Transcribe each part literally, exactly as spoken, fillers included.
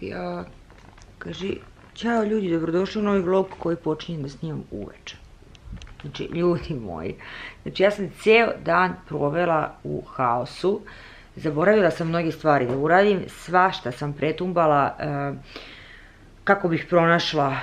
Ja, kaži, ćao ljudi, dobrodošli u novi vlog koji počinjem da snimam uveče. Znači, ljudi moji, znači ja sam ceo dan provela u haosu, zaboravila sam mnoge stvari da uradim, svašta sam pretumbala kako bih pronašla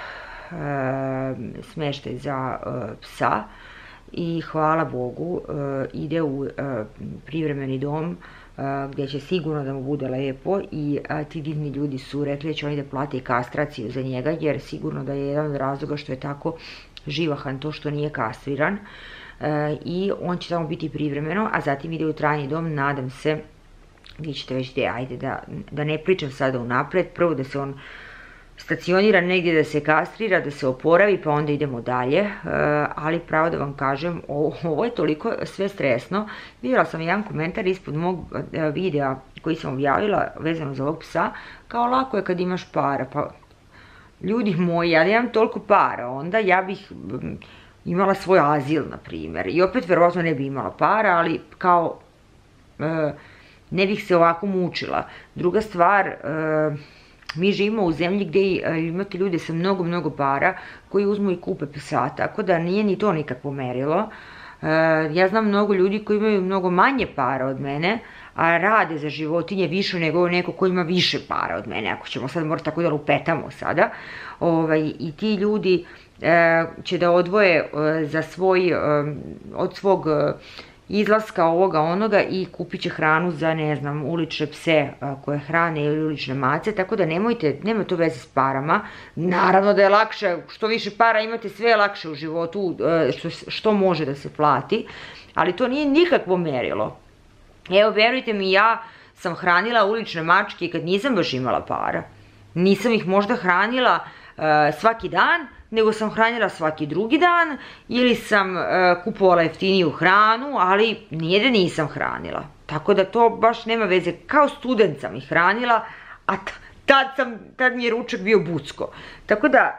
smeštaj za psa i hvala Bogu ide u privremeni dom gdje će sigurno da mu bude lepo i ti divni ljudi su rekli da će oni da plate i kastraciju za njega jer sigurno da je jedan od razloga što je tako živahan to što nije kastriran i on će tamo biti privremeno, a zatim ide u trajni dom, nadam se, vi ćete već te, ajde da ne pričam sada unapred, prvo da se on stacionira negdje, da se kastrira, da se oporavi, pa onda idemo dalje, ali pravo da vam kažem, ovo je toliko sve stresno. Vidjela sam jedan komentar ispod mog videa koji sam objavila vezano za ovog psa, kao lako je kad imaš para, pa ljudi moji, ja nemam toliko para, onda ja bih imala svoj azil, na primjer, i opet verovatno ne bi imala para, ali kao ne bih se ovako mučila. Druga stvar, mi živimo u zemlji gdje imate ljude sa mnogo, mnogo para koji uzmu i kupe psa, tako da nije ni to nikakvo merilo. Ja znam mnogo ljudi koji imaju mnogo manje para od mene, a rade za životinje više nego neko ko ima više para od mene, ako ćemo sad morati tako da lupetamo sada. I ti ljudi će da odvoje za svoj, od svog izlaska ovoga onoga i kupit će hranu za, ne znam, ulične pse koje hrane ili ulične mace, tako da nemojte, nema to veze s parama. Naravno da je lakše, što više para imate, sve je lakše u životu, što može da se plati, ali to nije nikakvo merilo. Evo, verujte mi, ja sam hranila ulične mačke kad nisam baš imala para. Nisam ih možda hranila svaki dan, nego sam hranila svaki drugi dan ili sam kupovala jeftiniju hranu, ali nije da nisam hranila. Tako da to baš nema veze. Kao student sam ih hranila, a tad mi je ručak bio bucko. Tako da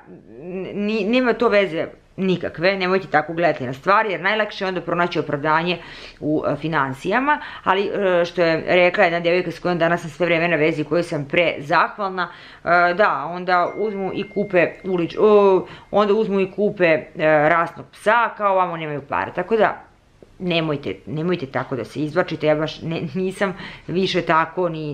nema to veze nikakve, nemojte tako gledati na stvari, jer najlakše je onda pronaći opravdanje u finansijama, ali što je rekla jedna devojka s kojom danas sam sve vreme na vezi, kojoj sam prezahvalna, da, onda uzmu i kupe ulič, onda uzmu i kupe rasnog psa, kao vamo nemaju para, tako da nemojte, nemojte tako da se izvlačite, ja baš nisam više tako ni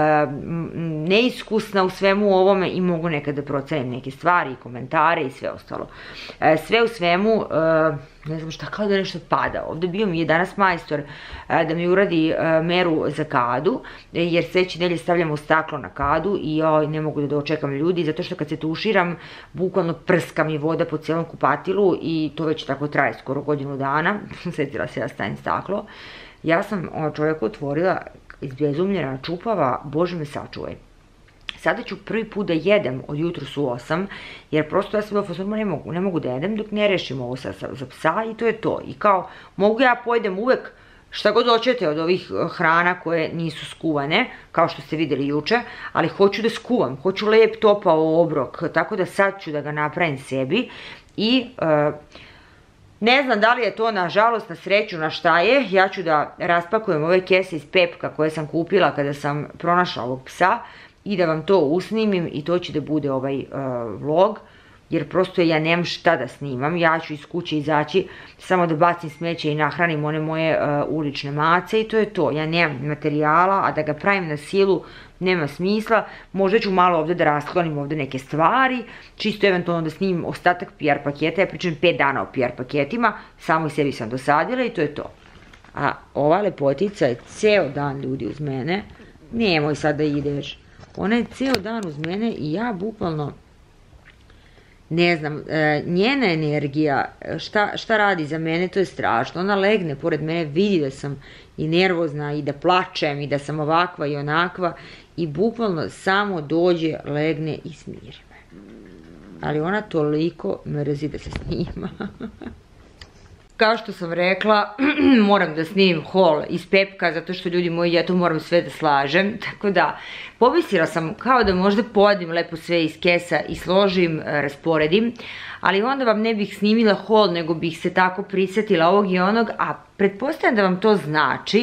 neiskusna u svemu ovome i mogu nekad da procenim neke stvari i komentare i sve ostalo. Sve u svemu, ne znam šta, kao da nešto pada. Ovdje bio mi je danas majstor da mi uradi meru za kadu, jer sljedeće nedelje stavljamo staklo na kadu i ja ne mogu da dočekam ljudi, zato što kad se tuširam, bukvalno prska mi voda po cijelom kupatilu i to već tako traje skoro godinu dana. Sjetila se ja stavim staklo. Ja sam čovjeku otvorila izbezumljena čupava, Bože me sačuvaj. Sada ću prvi put da jedem od jutros u osam, jer prosto ja sam bila fazonu, ne mogu, ne mogu da jedem dok ne rešim ovo za psa i to je to. I kao, mogu ja pojedem uvek šta god hoćete od ovih hrana koje nisu skuvane, kao što ste vidjeli juče, ali hoću da skuvam, hoću lep topao obrok, tako da sad ću da ga napravim sebi i ne znam da li je to na žalost, na sreću, na šta je, ja ću da raspakujem ove kese iz Pepka koje sam kupila kada sam pronašla ovog psa i da vam to usnimim i to će da bude ovaj vlog, jer prosto ja nemam šta da snimam, ja ću iz kuće izaći samo da bacim smeće i nahranim one moje ulične mace i to je to, ja nemam materijala, a da ga pravim na silu nema smisla, možda ću malo ovdje da rasklonim ovdje neke stvari, čisto eventualno da snimim ostatak P R paketa, ja pričam pet dana o P R paketima, samo i sebi sam dosadila i to je to. A ova lepotica je ceo dan ljudi uz mene, nemoj sad da ideš, ona je ceo dan uz mene i ja bukvalno, ne znam, njena energija, šta radi za mene, to je strašno, ona legne pored mene, vidi da sam i nervozna i da plačem i da sam ovakva i onakva i bukvalno samo dođe, legne i smiri me. Ali ona toliko mrzi da se snima. Kao što sam rekla, moram da snimim haul iz Pepka, zato što ljudi moji, ja to moram sve da slažem, tako da povisila sam kao da možda povadim lepo sve iz kesa i složim, rasporedim, ali onda vam ne bih snimila haul, nego bih se tako prisjetila ovog i onog, a pretpostavljam da vam to znači,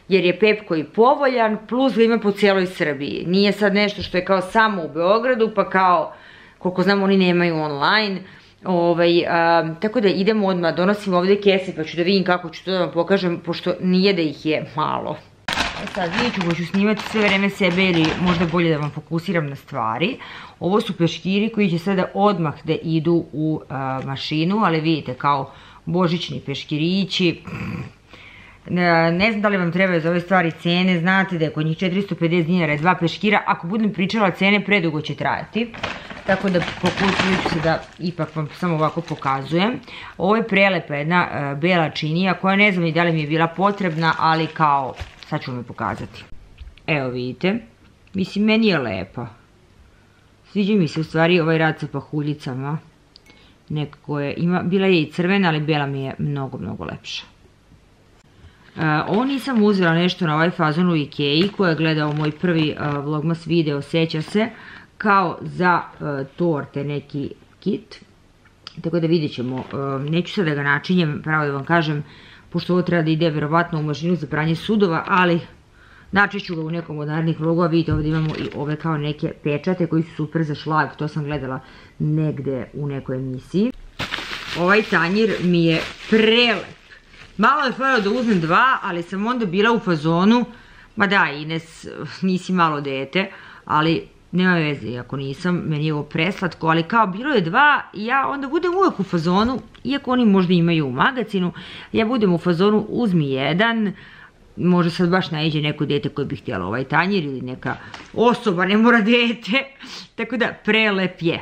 jer je Pepko i povoljan, plus ga ima po cijeloj Srbiji. Nije sad nešto što je kao samo u Beogradu, pa kao, koliko znam, oni nemaju online. Ovaj, a, tako da idemo odmah, donosim ovdje kese pa ću da vidim kako ću to da vam pokažem, pošto nije da ih je malo. E sad vidjet ću, hoću snimati sve vreme sebe ili možda bolje da vam fokusiram na stvari. Ovo su peškiri koji će sada odmah da idu u a, mašinu, ali vidite kao božićni peškirići. Ne znam da li vam trebaju za ove stvari cene, znate da je kod njih četiristo pedeset dinara dva peškira, ako budem pričala cene predugo će trajati, tako da pokušat ću se da ipak vam samo ovako pokazujem. Ovo je prelepa jedna uh, bela činija koja ne znam i da li mi je bila potrebna, ali kao sad ću vam je pokazati. Evo vidite, mislim meni je lepa, sviđa mi se u stvari ovaj rad sa pahuljicama, nekako je, ima, bila je i crvena, ali bela mi je mnogo mnogo lepša. Uh, ovo nisam uzela nešto na ovaj fazon u Ikeji, ko je gledao moj prvi uh, vlogmas video, seća se, kao za uh, torte neki kit. Tako da vidjet ćemo, uh, neću sad da ga načinjem, pravo da vam kažem, pošto ovo treba da ide verovatno u mašinu za pranje sudova, ali načet ću ga u nekom od narednih vlogova. Vidite, ovdje imamo i ove kao neke pečate koji su super za šlag, to sam gledala negde u nekoj emisiji. Ovaj tanjir mi je prelep. Malo je falilo da uzmem dva, ali sam onda bila u fazonu, ma da Ines, nisi malo dete, ali nema veze ako nisam, meni je ovo preslatko, ali kao bilo je dva i ja onda budem uvijek u fazonu, iako oni možda imaju u magazinu, ja budem u fazonu uzmi jedan, možda sad baš naiđe neko dete koje bi htjelo ovaj tanjir ili neka osoba, ne mora dete, tako da prelep je.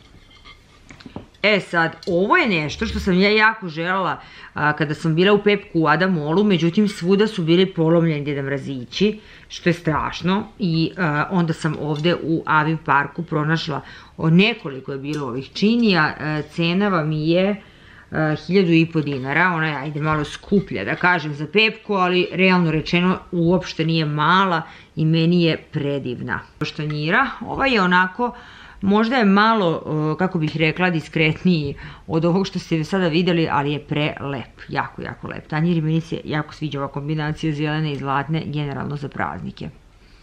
E sad, ovo je nešto što sam ja jako željela a, kada sam bila u Pepku u Adamolu, međutim svuda su bili polomljeni Deda Mrazići, što je strašno, i a, onda sam ovdje u Avim parku pronašla, o, nekoliko je bilo ovih činija, a, cena vam je a, hiljadu i po dinara, ona je ajde malo skuplja da kažem za Pepku, ali realno rečeno uopšte nije mala i meni je predivna. Štanjira, ova je onako, možda je malo, kako bih rekla, diskretniji od ovog što ste sada vidjeli, ali je prelep, jako, jako lep. Tanjir i meni se jako sviđa ova kombinacija zelene i zlatne, generalno za praznike.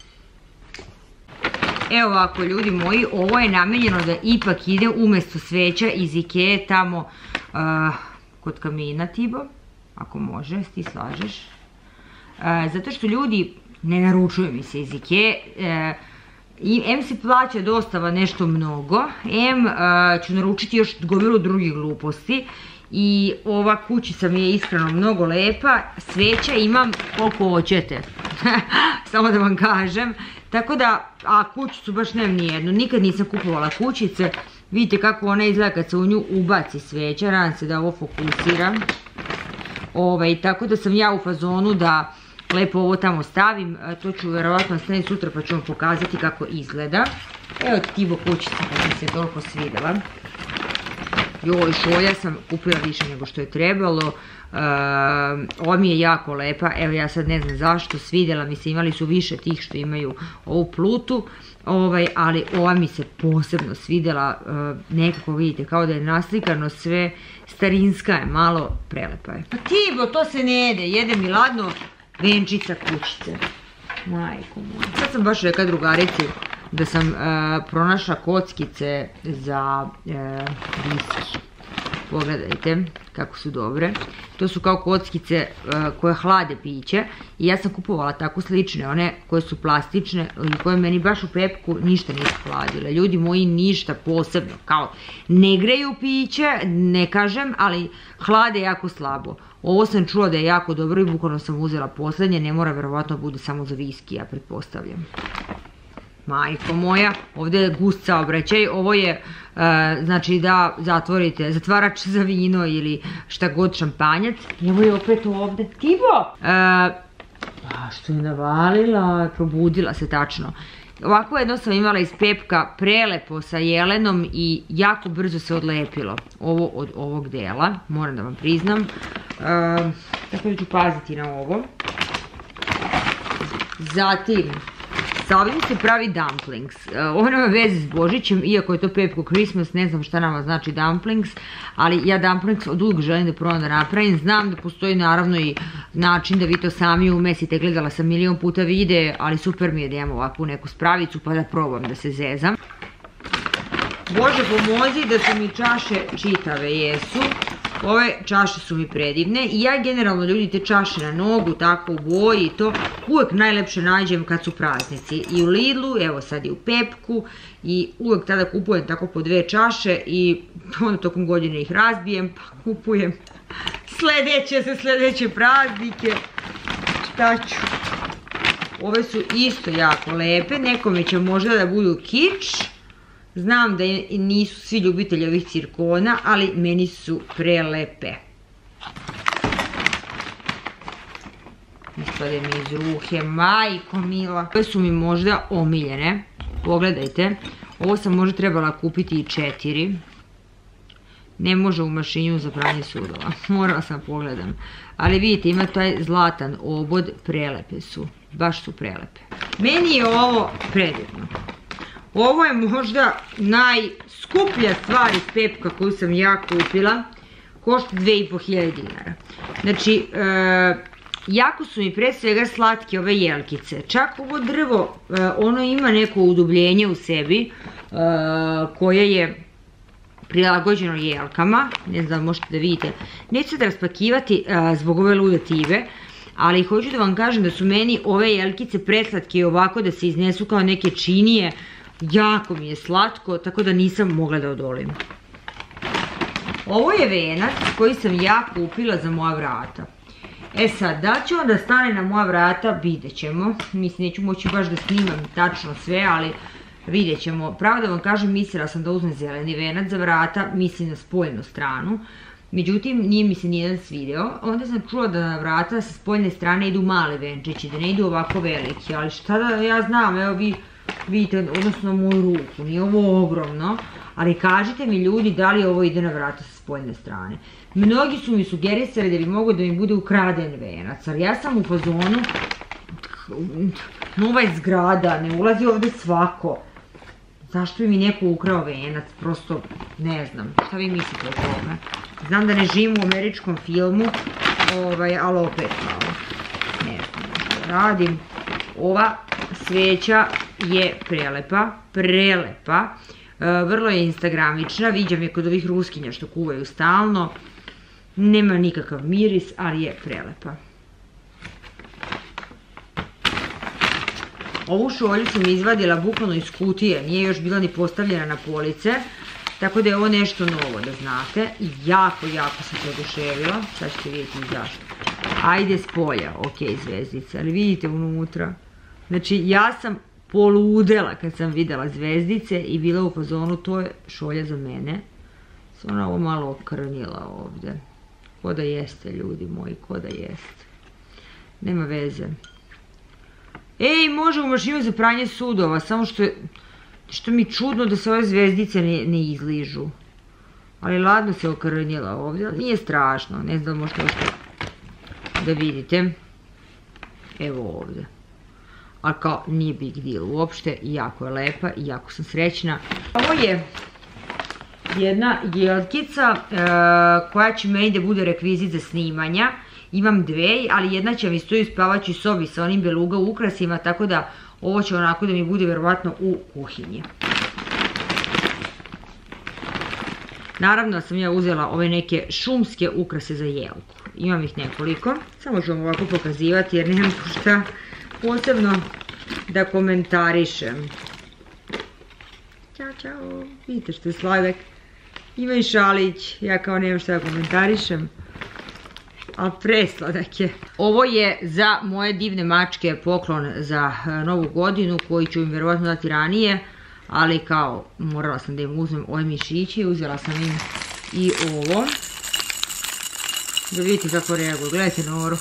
Evo ovako, ljudi moji, ovo je namenjeno da ipak ide umjesto sveća iz Ikeje tamo uh, kod kamina, Tibo, ako može, ti slažeš. Uh, zato što ljudi ne naručuju mi se iz Ikeje, uh, I em se plaća dostava nešto mnogo, em uh, ću naručiti još gomilu drugih gluposti i ova kućica mi je iskreno mnogo lepa, sveća imam koliko hoćete, samo da vam kažem, tako da, a kućicu baš nemam nijednu, nikad nisam kupovala kućice, vidite kako ona izgleda kad se u nju ubaci sveća, nadam se da ovo fokusiram, ovaj, tako da sam ja u fazonu da lepo ovo tamo stavim, to ću verovatno staviti sutra pa ću vam pokazati kako izgleda. Evo Tibo kućica koja mi se toliko svidjela. Joj, šolja sam kupila više nego što je trebalo. Uh, ova mi je jako lepa, evo ja sad ne znam zašto, svidjela mi se, imali su više tih što imaju ovu plutu, ovaj, ali ova mi se posebno svidjela, uh, nekako vidite kao da je naslikano sve, starinska je, malo prelepa je. Pa Tibo, to se ne jede, jede mi ladno venčica kućice. Majko moja. Sad sam baš rekla drugarici da sam uh, pronašla kockice za uh, viski. Pogledajte kako su dobre. To su kao kockice uh, koje hlade piće i ja sam kupovala tako slične, one koje su plastične i koje meni baš u Pepku ništa nisu hladile. Ljudi moji, ništa posebno, kao ne greju piće, ne kažem, ali hlade jako slabo. Ovo sam čula da je jako dobro i bukvalno sam uzela posljednje, ne mora verovatno bude samo za viski, ja pretpostavljam. Majko moja, ovdje je gust saobraćaj, ovo je, uh, znači da zatvorite zatvarač za vino ili šta god, šampanjac. Evo je opet ovdje, Tibo! Uh, a što je navalila, probudila se tačno. Ovako jedno sam imala iz Pepka, prelepo sa jelenom i jako brzo se odlepilo ovo od ovog dela, moram da vam priznam. Uh, tako da ću paziti na ovo. Zatim Sa ovim se pravi dumplings. Ovo nema veze s Božićem, iako je to Pepko Christmas, ne znam šta nama znači dumplings, ali ja dumplings od uvijek želim da probam da napravim. Znam da postoji naravno i način da vi to sami umesite, gledala sam milion puta videe, ali super mi je da imam ovakvu neku spravicu pa da probam da se zezam. Bože pomozi da su mi čaše čitave, jesu. Ove čaše su mi predivne i ja generalno ljudi te čaše na nogu, tako u boji i to uvijek najlepše nađem kad su praznici. I u Lidlu, evo sad i u Pepku i uvijek tada kupujem tako po dve čaše i onda tokom godine ih razbijem pa kupujem sljedeće za sljedeće praznike. Šta ću? Ove su isto jako lepe, nekome će možda da budu kič. Znam da nisu svi ljubitelji ovih cirkona, ali meni su prelepe. Ispade mi iz ruke, majko mila. Ove su mi možda omiljene. Pogledajte. Ovo sam možda trebala kupiti i četiri. Ne može u mašinju za pranje sudova. Morala sam pogledam. Ali vidite, ima taj zlatan obod. Prelepe su. Baš su prelepe. Meni je ovo predivno. Ovo je možda najskuplja stvar iz Pepka koju sam ja kupila. Košta dve i po hiljade dinara. Znači, jako su mi pre svega slatke ove jelkice. Čak ovo drvo, ono ima neko udubljenje u sebi koje je prilagođeno jelkama. Ne znam, možete da vidite. Neću da raspakivati zbog ove ludative, ali hoću da vam kažem da su meni ove jelkice preslatke i ovako da se iznesu kao neke činije. Jako mi je slatko, tako da nisam mogla da odolim. Ovo je venac koji sam ja kupila za moja vrata. E sad, da će on da stane na moja vrata, vidjet ćemo. Mislim, neću moći baš da snimam tačno sve, ali vidjet ćemo. Pravo da vam kažem, mislila sam da uzmem zeleni venac za vrata, mislim na spoljnu stranu. Međutim, nije mi se nijedan svideo. Onda sam čula da na vrata sa spoljne strane idu male venčići, da ne idu ovako veliki. Ali šta da ja znam, evo vi vidite, odnosno moju ruku, nije ovo ogromno. Ali kažite mi ljudi da li ovo ide na vrata sa spoljne strane. Mnogi su mi sugerisali da bi mogo da mi bude ukraden venac, ali ja sam u fazonu, nova je zgrada, ne ulazi ovdje svako. Zašto bi mi neko ukrao venac, prosto ne znam, šta vi mislite o tome? Znam da ne živim u američkom filmu, ali opet malo, ne znam što radim. Ova sveća je prelepa, prelepa. Vrlo je instagramična, viđam je kod ovih ruskinja što kuvaju stalno. Nema nikakav miris, ali je prelepa. Ovu šolju sam izvadila bukvalno iz kutije, nije još bila ni postavljena na police. Tako da je ovo nešto novo, da znate. Jako, jako sam se oduševila. Sad ćete vidjeti zašto. Ajde s polja, ok, zvezdice, ali vidite unutra. Znači, ja sam poludela kad sam vidjela zvezdice i bila u fazonu, to je šolja za mene. Sam ona ovo malo okrnjila ovdje. Ko da jeste, ljudi moji, ko da jeste. Nema veze. Ej, može u mašinu za pranje sudova, samo što je, što mi čudno da se ove zvezdice ne, ne izližu. Ali ladno se okrnjila ovdje, ali nije strašno, ne znam možete još da vidite. Evo ovdje. Ali kao nije big deal uopšte, jako je lepa i jako sam srećna. Ovo je jedna jelkica e, koja će meni da bude rekvizit za snimanja. Imam dve, ali jedna će mi stoji u spavaćoj sobi sa onim beluga ukrasima, tako da ovo će onako da mi bude verovatno u kuhinji. Naravno sam ja uzela ove neke šumske ukrase za jelku. Imam ih nekoliko, samo ću vam ovako pokazivati jer nemam šta posebno da komentarišem. Ćao, čao, vidite što je sladak. Ima i šalić, ja kao nemam šta da komentarišem. Ali presladak je. Ovo je za moje divne mačke poklon za novu godinu koji ću im verovatno dati ranije. Ali kao morala sam da im uzmem ove mišići, uzela sam im i ovo. Da vidite kako reaguju, gledajte Noru.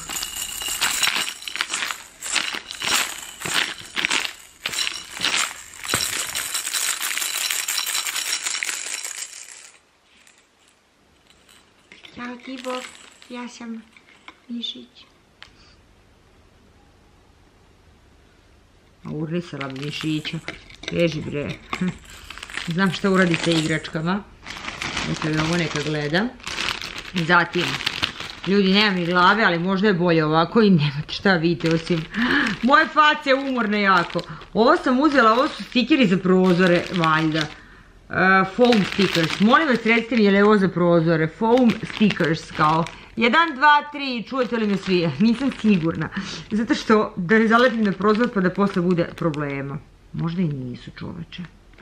Ćao Tibo, ja sam mišić. A urnisala bi mišića. Beži bre. Znam šta uradi sa igračkama. Eto je ovo neka gleda. Zatim, ljudi, nemam ni glave, ali možda je bolje ovako i nemate šta vidite osim moje face umorne jako. Ovo sam uzela, ovo su stikeri za prozore, valjda. Foam stickers. Molim vas, recite mi je li ovo za prozore. Foam stickers, kao jedan, dva, tri, čujete li me svi? Nisam sigurna. Zato što da ne zalepim na prozor pa da posle bude problema. Možda i nisu, čoveče.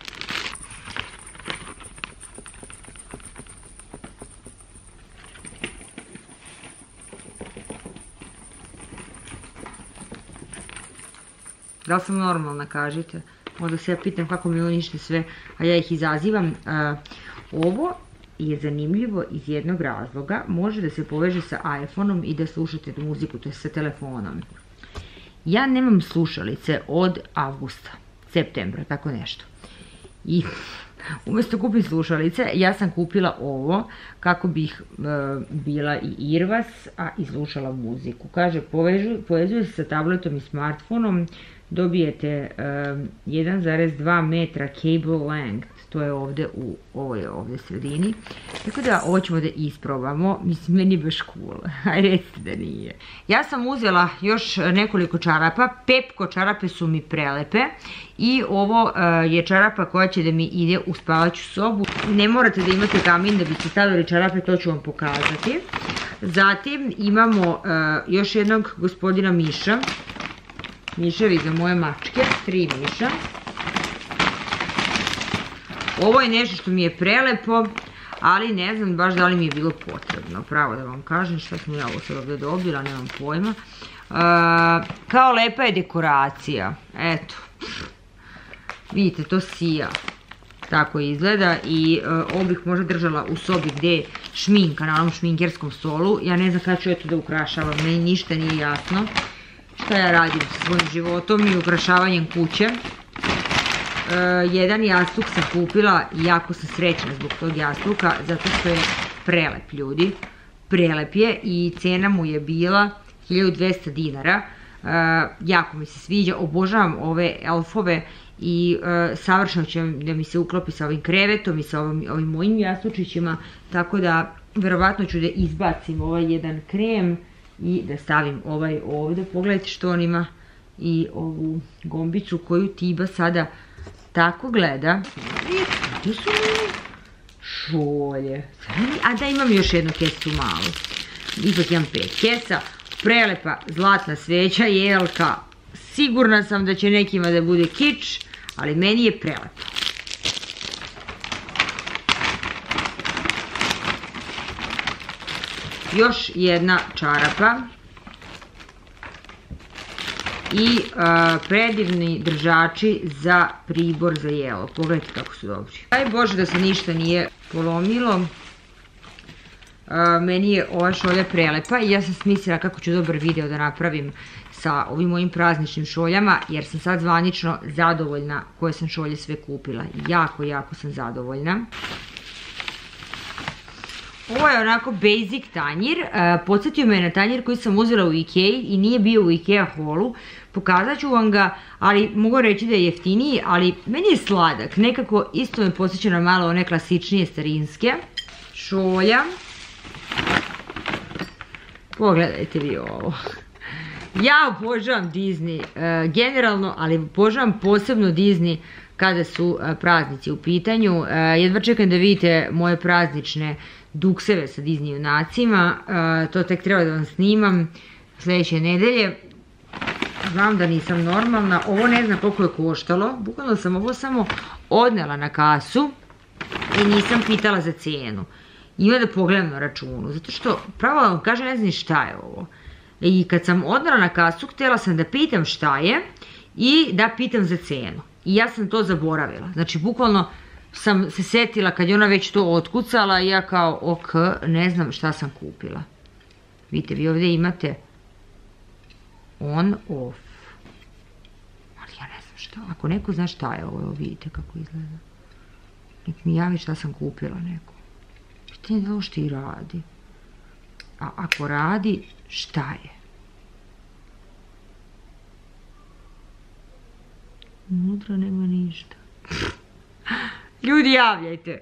Da li sam normalna, kažite? Možda se ja pitam kako mi unište sve, a ja ih izazivam. Ovo je zanimljivo iz jednog razloga. Može da se poveže sa iPhone-om i da slušate muziku, to je sa telefonom. Ja nemam slušalice od avgusta, septembra, tako nešto. I umjesto kupim slušalice, ja sam kupila ovo kako bih bila i irvas, a i slušala muziku. Kaže, povezuje se sa tabletom i smartfonom, dobijete jedan zarez dva metra cable length, to je ovdje u ovoj ovdje sredini. Tako da ovo ćemo da isprobamo, mislim, meni je baš cool, aj recite da nije. Ja sam uzela još nekoliko čarapa, Pepko čarape su mi prelepe i ovo je čarapa koja će da mi ide u spavaću sobu. Ne morate da imate kamin da biste stavili čarape, to ću vam pokazati. Zatim imamo još jednog gospodina Miša. Miševi za moje mačke, tri miša. Ovo je nešto što mi je prelepo, ali ne znam baš da li mi je bilo potrebno. Pravo da vam kažem šta sam ja ovo sad ovdje dobila, nemam pojma. Kao lepa je dekoracija, eto. Vidite, to sija. Tako izgleda i ovo bih možda držala u sobi gdje je šminka, na onom šminkerskom stolu. Ja ne znam kada ću eto da ukrašavam, meni ništa nije jasno šta ja radim sa svojim životom i ukrašavanjem kuće. Jedan jastuk sam kupila i jako sam srećna zbog tog jastuka, zato što je prelep, ljudi. Prelep je i cena mu je bila hiljadu dvesta dinara. Jako mi se sviđa, obožavam ove elfove i savršeno će da mi se uklopi sa ovim krevetom i sa ovim mojim jastučićima, tako da verovatno ću da izbacim ovaj jedan krem i da stavim ovaj ovdje. Pogledajte što on ima i ovu gombicu koju Tiba sada tako gleda. I tu su mi šolje. A da, imam još jednu kesu malu. Ipak imam pet kesa. Prelepa zlatna sveća, jelka. Sigurna sam da će nekima da bude kič, ali meni je prelepa. Još jedna čarapa i predivni držači za pribor za jelo. Pogledajte kako su dobri. Daj Bože da se ništa nije polomilo. Meni je ova šolja prelepa i ja sam smislila kako ću dobar video da napravim sa ovim mojim prazničnim šoljama, jer sam sad zvanično zadovoljna koje sam šolje sve kupila. Jako, jako sam zadovoljna. Ovo je onako basic tanjir, podsjetio me na tanjir koji sam uzela u Ikei i nije bio u Ikea holu. Pokazat ću vam ga, ali mogu reći da je jeftiniji, ali meni je sladak. Nekako isto me podsjeća na malo one klasičnije starinske. Šolja. Pogledajte vi ovo. Ja obožavam Disney generalno, ali obožavam posebno Disney kada su praznici u pitanju. Jedva čekam da vidite moje praznične dukseve sa Disney junacima. To tek treba da vam snimam sljedeće nedelje. Znam da nisam normalna. Ovo ne znam koliko je koštalo. Bukvalno sam ovo samo odnela na kasu i nisam pitala za cijenu. Ima da pogledam na računu. Zato što, pravo vam kažem, ne znam šta je ovo. I kad sam odnela na kasu, htjela sam da pitam šta je i da pitam za cijenu. I ja sam to zaboravila. Znači, bukvalno sam se setila kad je ona već to otkucala i ja kao, ok, ne znam šta sam kupila. Vidite, vi ovdje imate on, off. Ali ja ne znam šta. Ako neko zna šta je ovo, vidite kako izgleda. Nek mi javi šta sam kupila neko. Pitanje da ovo što i radi. A ako radi, šta je? Unutra nema ništa. Ljudi, javljajte.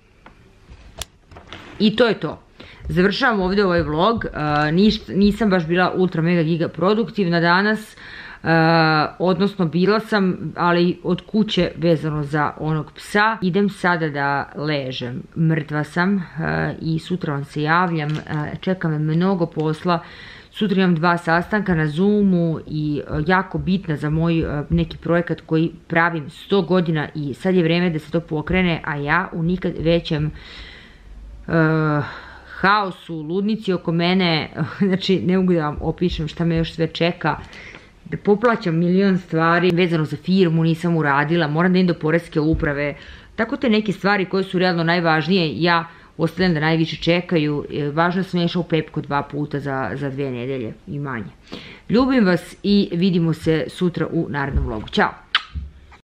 I to je to. Završavam ovdje ovaj vlog. Nisam baš bila ultra mega giga produktivna danas. Odnosno bila sam, ali od kuće vezano za onog psa. Idem sada da ležem. Mrtva sam i sutra vam se javljam. Čeka me mnogo posla. Sutra imam dva sastanka na Zoomu i jako bitna za moj neki projekat koji pravim sto godina i sad je vreme da se to pokrene, a ja u nikad većem haosu, ludnici oko mene, znači ne mogu da vam opišem šta me još sve čeka, da poplaćam milion stvari vezano za firmu, nisam uradila, moram da idem do poreske uprave, tako te neke stvari koje su realno najvažnije, ja ostavljam da najviše čekaju, važno sam išla u Pepko dva puta za, za dve nedelje i manje. Ljubim vas i vidimo se sutra u narednom vlogu. Ćao!